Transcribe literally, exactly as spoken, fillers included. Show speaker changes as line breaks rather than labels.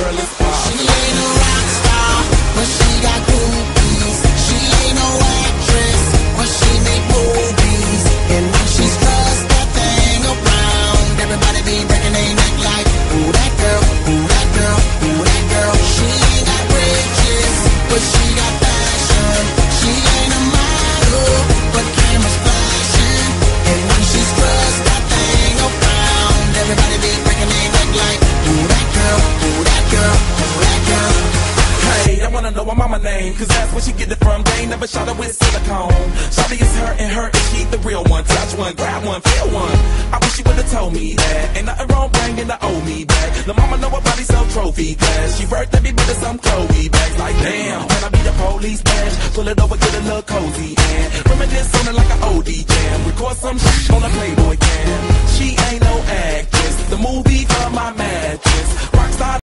girl is pop.
She ain't a rock star, but she got groupies. She ain't no actress, but she make movies. And when she's dressed that thing around, everybody be breaking their neck like, ooh, that girl, ooh, that girl, ooh, that girl. She ain't got riches, but she got fashion. She ain't a model, but cameras flashing. And when she's dressed that thing around, everybody be breaking their neck like, ooh, that girl, ooh, that girl, ooh, that girl.
Hey, I wanna know my mama name, cause that's where she get it from. They ain't never shot her with silicone. Shawty is her and her, and she the real one. Touch one, grab one, feel one. I wish she would've told me that. Ain't nothing wrong bringing the owe me back. The mama know her body sell trophy glass. She worth every bit of some Chloe bags. Like damn, can I be the police badge? Pull it over, get a little cozy and reminisce on it like an O D jam. Record some shit on a Playboy cam. She ain't no actress. The movie for my mattress. Rockstar.